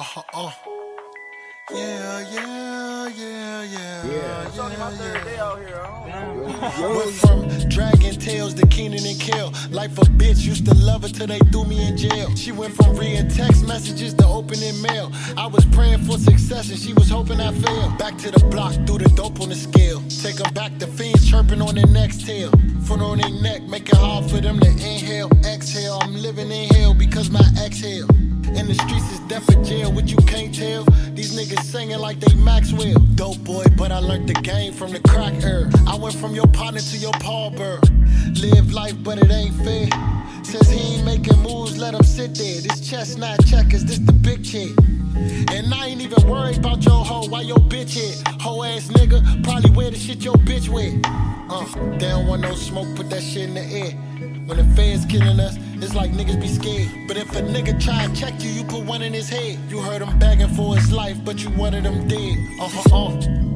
It's only my third day out here. Went from dragging tails to Keenan and Kel. Life a bitch, used to love her till they threw me in jail. She went from reading text messages to opening mail. I was praying for success and she was hoping I failed. Back to the block, threw the dope on the scale. Take them back to fiends chirping on their next tail. Foot on their neck, make it hard for them to inhale, exhale. I'm living in hell because my exhale. In the streets is death or jail, what you can't tell. These niggas singing like they Maxwell. Dope boy, but I learned the game from the crack era. I went from your partner to your pallbearer. Live life, but it ain't fair. Says he ain't making moves, let him sit there. This chestnut checkers, this the big chick. And I ain't even worried about your hoe, why your bitch hit. Hoe ass nigga, probably wear the shit your bitch with. They don't want no smoke, put that shit in the air. When the feds killing us, it's like niggas be scared. But if a nigga try and check you, you put one in his head. You heard him begging for his life, but you wanted him dead.